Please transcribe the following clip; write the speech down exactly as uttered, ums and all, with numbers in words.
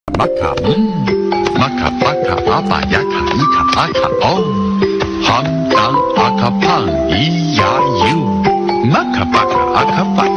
玛卡嗯，玛卡巴卡阿巴雅卡伊卡阿卡哦，汉当阿卡胖咿呀哟，玛卡巴卡阿卡巴。